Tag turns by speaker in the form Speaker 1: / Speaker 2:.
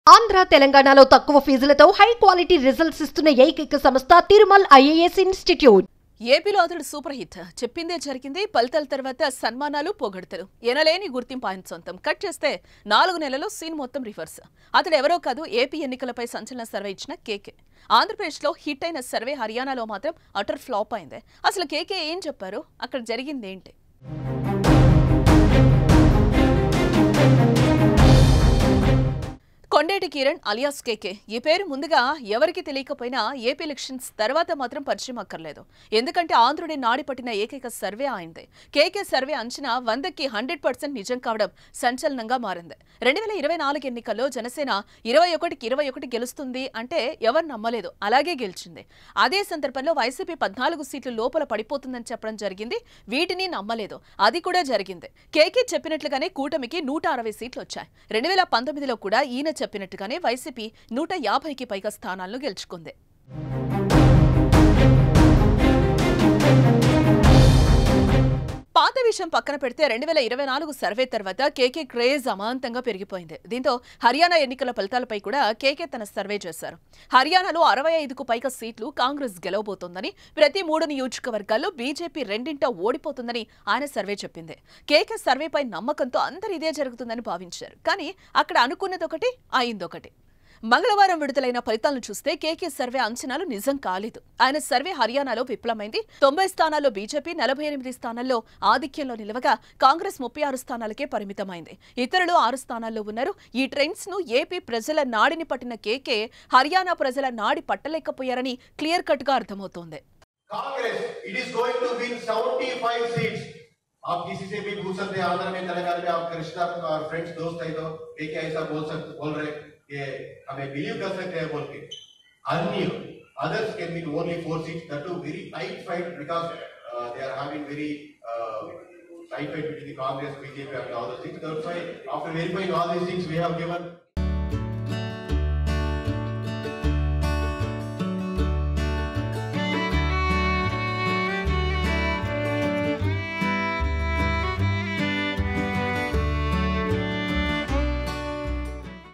Speaker 1: ఆంధ్ర తెలంగాణలో తక్కువ ఫీజులతో high quality results ఇస్తున్న ఏకైక సంస్థ తిరుమల్ ఐఏఎస్ ఇన్స్టిట్యూట్.
Speaker 2: ఏపీలో అతడు సూపర్ హిట్. చెప్పిందే జరిగింది. ఫలితాల తర్వాత సన్మానాలు, పొగడ్తలు. ఎనలేని గుర్తింపు ఆయన సొంతం. కట్ చేస్తే 4 నెలల్లో సీన్ మొత్తం రివర్స్. అతడు ఎవరో కాదు, ఏపీ ఎన్నికలపై సంచలన సర్వే ఇచ్చిన కేకే. ఆంధ్రప్రదేశ్లో హిట్ అయిన సర్వే హర్యానాలో మాత్రం అటర్ ఫ్లాప్ అయింది. అసలు కేకే ఏం చెప్పారు, అక్కడ జరిగింది ఏంటి? Kondeti Kiran alias KK. ఈ పేరు ముందుగా ఎవరికి తెలియకపోయినా ఏపీ ఎలక్షన్స్ తర్వాత మాత్రం పరిచయం అక్కర్లేదు. ఎందుకంటే ఆంధ్రుడి నాడి పట్టిన ఏకైక సర్వే అయింది. కేకే సర్వే అంచనా 100కి 100% నిజం కావడం సంచలనంగా మారింది. 2024 ఎన్నికల్లో జనసేన 21కి 21 గెలుస్తుంది అంటే ఎవరు నమ్మలేదు. అలాగే గెలిచింది. అదే సందర్భంలో వైసీపీ 14 సీట్లు లోపల పడిపోతుందని చెప్పడం జరిగింది. వీటిని నమ్మలేదు. అది కూడా జరిగింది. కేకే చెప్పినట్లుగానే కూటమికి 160 సీట్లు వచ్చాయి. 2019లో కూడా ఈయన చెప్పినట్టుగానే వైసీపీ 150కి పైగా స్థానాలను గెలుచుకుంది. పాత విషయం పక్కన పెడితే 2024 సర్వే తర్వాత కేకే క్రేజ్ అమాంతంగా పెరిగిపోయింది. దీంతో హర్యానా ఎన్నికల ఫలితాలపై కూడా కేకే తన సర్వే చేశారు. హర్యానాలో 65కు పైగా సీట్లు కాంగ్రెస్ గెలవబోతోందని, ప్రతి 3 నియోజకవర్గాల్లో బీజేపీ రెండింట ఓడిపోతుందని ఆయన సర్వే చెప్పింది. కేకే సర్వేపై నమ్మకంతో అందరూ ఇదే జరుగుతుందని భావించారు. కానీ అక్కడ అనుకున్నదొకటి, అయిందొకటి. మంగళవారం విడుదలైన ఫలితాలను చూస్తే కేకే సర్వే అంచనాలు నిజం కాలేదు. ఆయన సర్వే హర్యానాలో విఫలమైంది. 90 స్థానాల్లో బీజేపీ, 48 స్థానాల్లో ఆధిక్యంలో నిలవగా కాంగ్రెస్ 36 స్థానాలకే పరిమితమైంది. ఇతరులు 6 స్థానాల్లో ఉన్నారు. ఈ ట్రెండ్స్ ను ఏపీ ప్రజల నాడిని పట్టిన కేకే హర్యానా ప్రజల నాడి పట్టలేకపోయారని క్లియర్ కట్ గా అర్థమవుతోంది.
Speaker 3: आप किसी से भी पूछ सकते हैं, आंध्र में तेलंगाना में आपके रिश्तेदार और फ्रेंड्स दोस्त है तो एक ऐसा बोल रहे कि हमें बिलीव कर सकते हैं बोल के. अन्य others can win only 4 seats, that too very tight fight because they are having very tight fight between the Congress, BJP and all those things. That's why after verifying all these things we have given